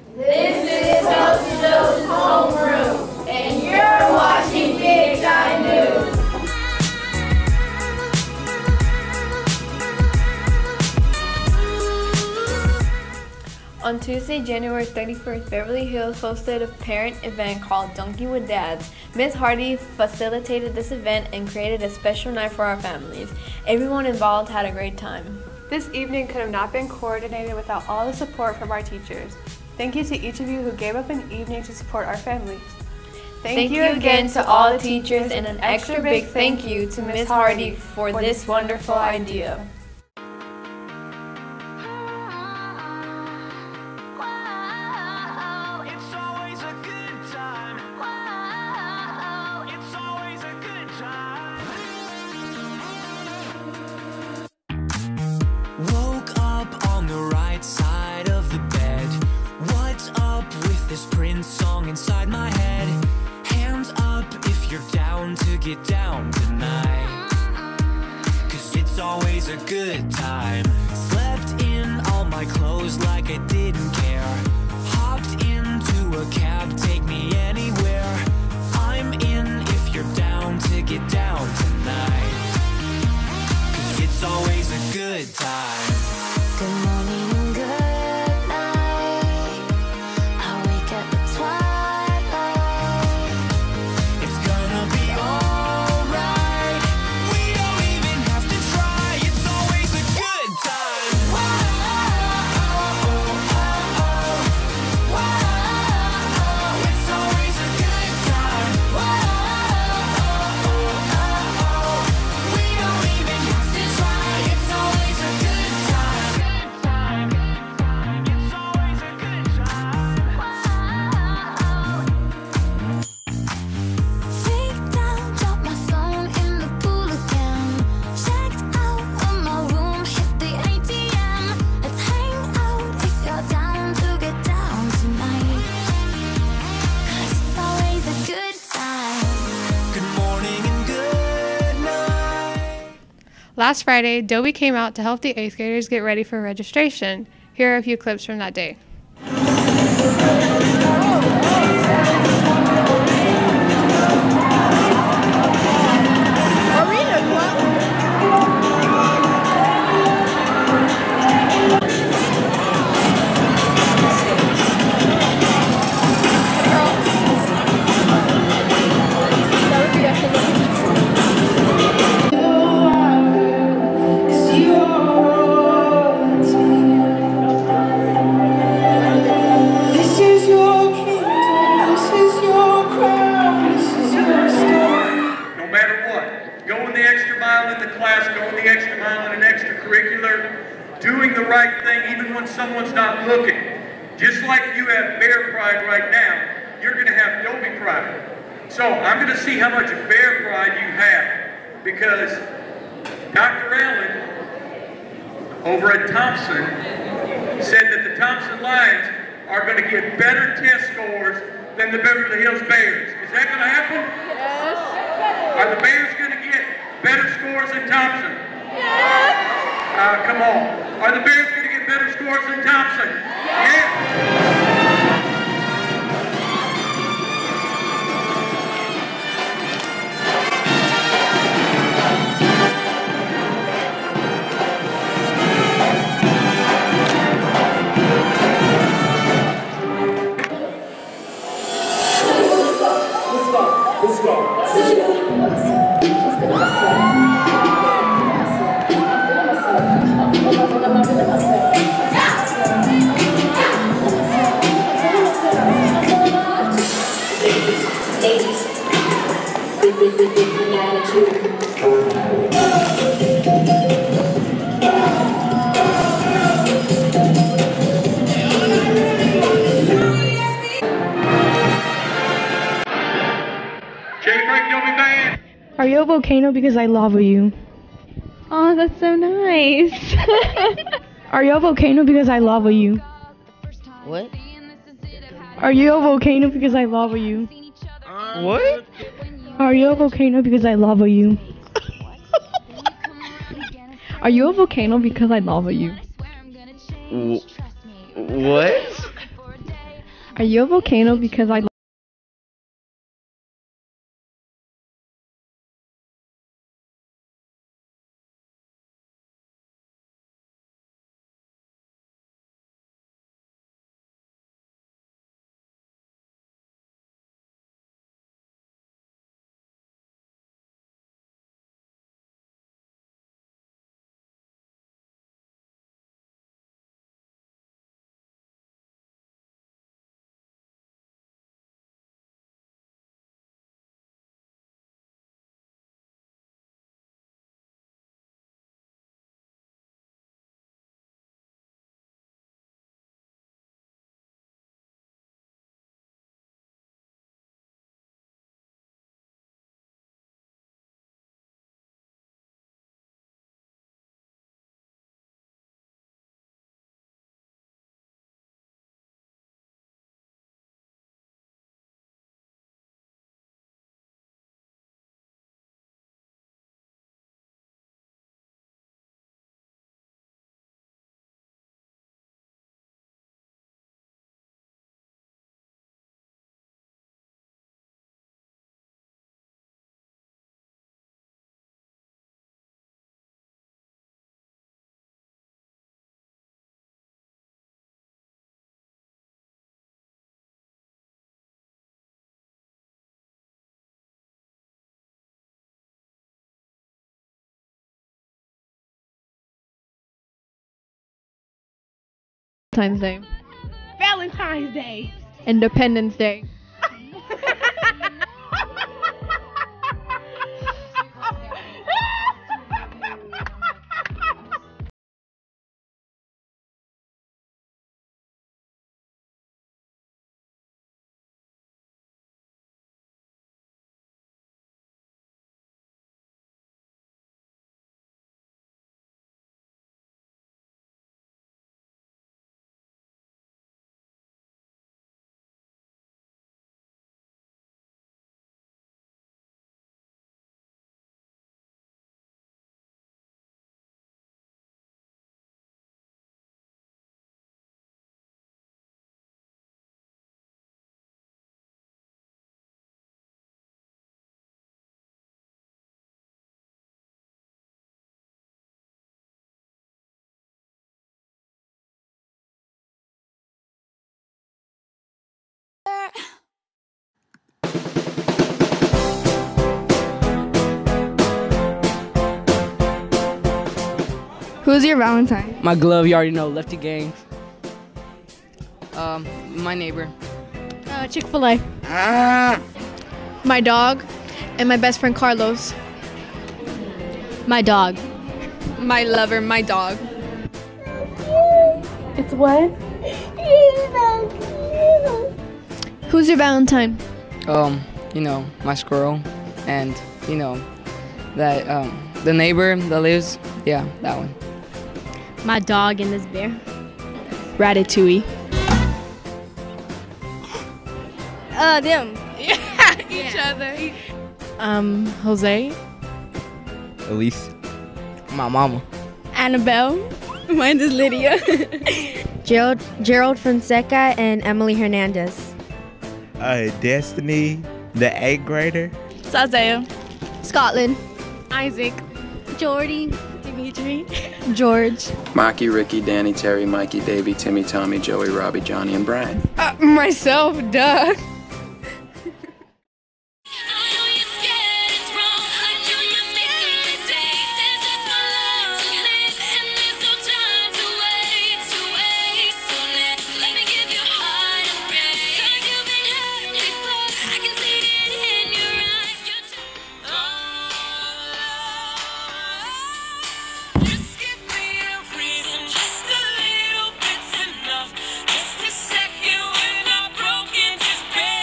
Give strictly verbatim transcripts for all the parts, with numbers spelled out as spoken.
This is Toasty Joe's homeroom, and you're watching Big Time News. On Tuesday, January thirty-first, Beverly Hills hosted a parent event called Dunking with Dads. Miz Hardy facilitated this event and created a special night for our families. Everyone involved had a great time. This evening could have not been coordinated without all the support from our teachers. Thank you to each of you who gave up an evening to support our families. Thank, thank you again to all the teachers, and an extra big thank you to Miz Hardy for this wonderful idea. Woke up on the right side of the bed. What's up with this Prince song inside my head? Hands up if you're down to get down tonight, 'cause it's always a good time. Slept in all my clothes like I didn't care. Hopped into a cab, take me anywhere. I'm in if you're down to get down tonight, 'cause it's always a good time. Good morning and good night. I wake up at twilight. It's gonna be alright. We don't even have to try. It's always a good time. Whoa, oh, oh, oh. Whoa, it's always a good time. Whoa, oh, oh. We don't even have to try. It's always a good time. It's always a good time. Freaked out, dropped my phone in the pool again. Checked out of my room, hit the A T M. Let's hang out if you're down to get down tonight, 'cause it's always a good time. Good morning and good night. Last Friday, Dobie came out to help the eighth graders get ready for registration. Here are a few clips from that day. This is your kingdom, this is your crown, this is your story. No matter what, going the extra mile in the class, going the extra mile in an extracurricular, doing the right thing even when someone's not looking. Just like you have bear pride right now, you're going to have Dobie pride. So I'm going to see how much bear pride you have, because Doctor Allen over at Thompson said that the Thompson Lions are going to get better test scores than the Beverly Hills Bears. Is that going to happen? Yes. Are the Bears going to get better scores than Thompson? Yes. Uh, come on. Are the Bears going to get better scores than Thompson? Yes. Yeah. Let's go, let's go. Ladies, big, big, big, big, big attitude. Are you a volcano because I lava you? Oh, that's so nice. Are you a volcano because I lava you? What? Are you a volcano because I lava you? What? Are you a volcano because I lava you? Are you a volcano because I lava you? W- what? Are you a volcano because I Valentine's Day, Valentine's Day. Independence Day, Who's your Valentine? My glove, you already know, Lefty Gang. Um, my neighbor. uh, Chick-fil-A, my dog, and my best friend Carlos. My dog. My lover, my dog. It's what? Who's your Valentine? Um, you know, my squirrel, and you know, that um, the neighbor that lives, yeah, that one. My dog and this bear. Ratatouille. Uh, them. Yeah, each other. Um, Jose. Elise. My mama. Annabelle. Mine is Lydia. Gerald, Gerald Fonseca and Emily Hernandez. Uh, Destiny, the eighth grader. Sazaya. Scotland. Isaac. Jordy. Dimitri. George. Maki, Ricky, Danny, Terry, Mikey, Davey, Timmy, Tommy, Joey, Robbie, Johnny, and Brian. Uh, myself, duh. Just a second when I'm broken, just bear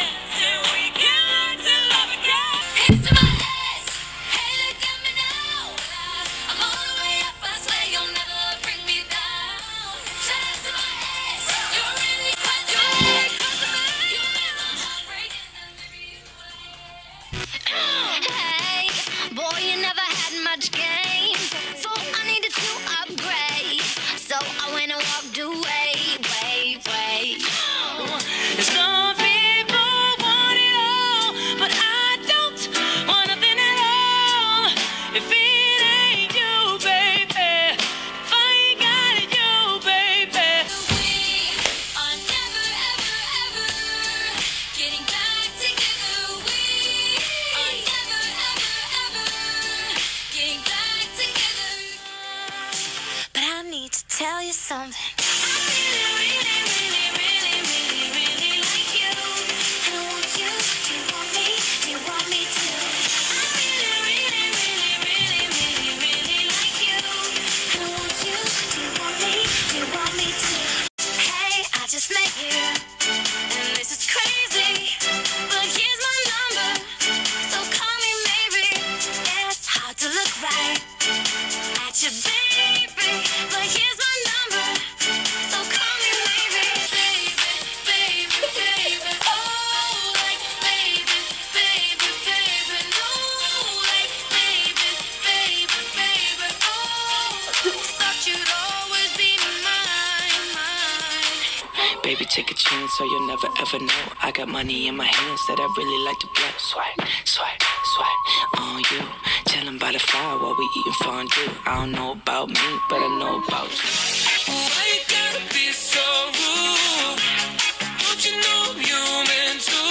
right here. And this is crazy, but here's my number. So call me maybe. It's hard to look right at you, baby, but here's my number. So call me maybe. Baby, baby, baby. Oh, like baby, baby, baby. No, like baby, baby, baby. Oh, thought you'd always be mine, mine. Baby, take a chance or you'll never ever know. I got money in my hands that I really like to blow. Swipe, swipe, swipe on you. Chillin' by the fire while we eating fondue. I don't know about me, but I know about you. Why you gotta be so rude? Don't you know I'm human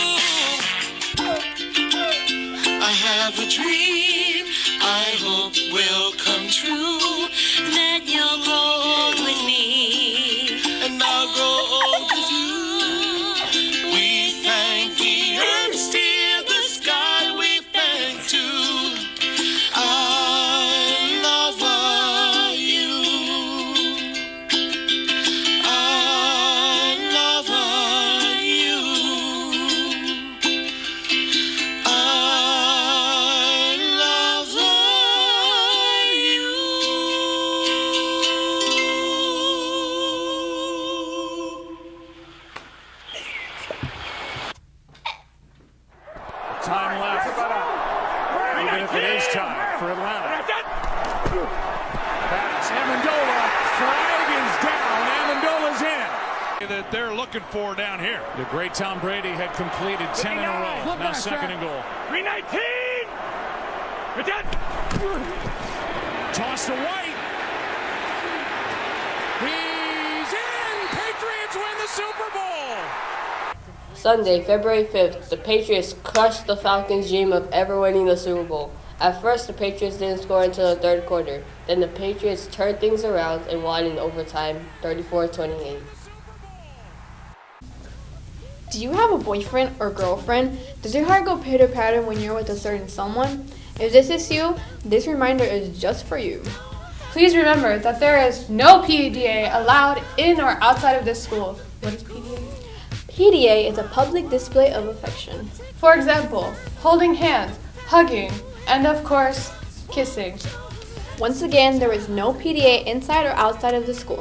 too? I have a dream I hope will come true. That you'll grow old with me, and I'll grow old with you. We thank the earth, still the sky we thank too. I love you. I love you. I love you. Time left. Even if it is time for Atlanta. That's Amendola. Flag is down. Amendola's in. That they're looking for down here. The great Tom Brady had completed ten in a row. Now second and goal. three nineteen! Toss to White. He's in. Patriots win the Super Bowl. Sunday, February fifth, the Patriots crushed the Falcons' dream of ever winning the Super Bowl. At first, the Patriots didn't score until the third quarter. Then the Patriots turned things around and won in overtime, thirty-four twenty-eight. Do you have a boyfriend or girlfriend? Does your heart go pitter-patter when you're with a certain someone? If this is you, this reminder is just for you. Please remember that there is no P D A allowed in or outside of this school. What is P D A? P D A is a public display of affection. For example, holding hands, hugging, and of course, kissing. Once again, there is no P D A inside or outside of the school.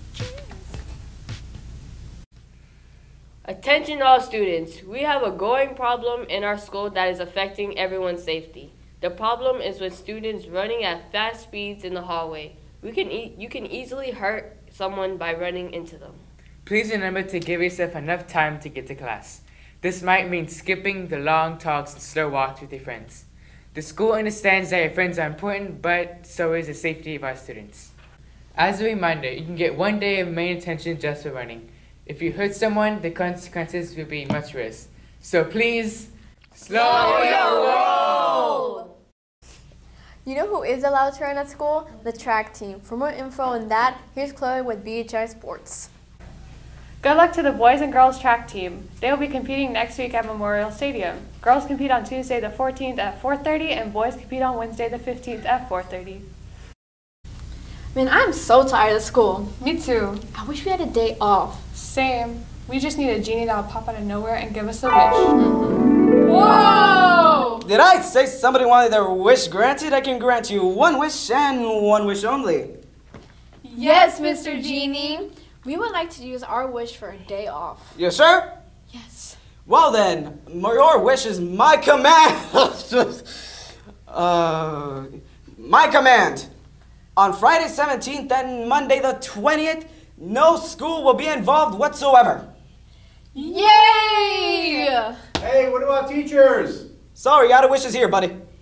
Attention all students, we have a growing problem in our school that is affecting everyone's safety. The problem is with students running at fast speeds in the hallway. We can e- you can easily hurt someone by running into them. Please remember to give yourself enough time to get to class. This might mean skipping the long talks and slow walks with your friends. The school understands that your friends are important, but so is the safety of our students. As a reminder, you can get one day of main attention just for running. If you hurt someone, the consequences will be much worse. So please, slow your roll! You know who is allowed to run at school? The track team. For more info on that, here's Chloe with B H I Sports. Good luck to the boys and girls track team. They will be competing next week at Memorial Stadium. Girls compete on Tuesday the fourteenth at four thirty and boys compete on Wednesday the fifteenth at four thirty. Man, I'm so tired of school. Me too. I wish we had a day off. Same. We just need a genie that will pop out of nowhere and give us a wish. Mm-hmm. Whoa! Did I say somebody wanted their wish granted? I can grant you one wish and one wish only. Yes, Mister Genie. We would like to use our wish for a day off. You sure? Yes. Well then, your wish is my command. uh, my command. On Friday seventeenth and Monday the twentieth, no school will be involved whatsoever. Yay! Hey, what about teachers? Sorry, out of wishes here, buddy.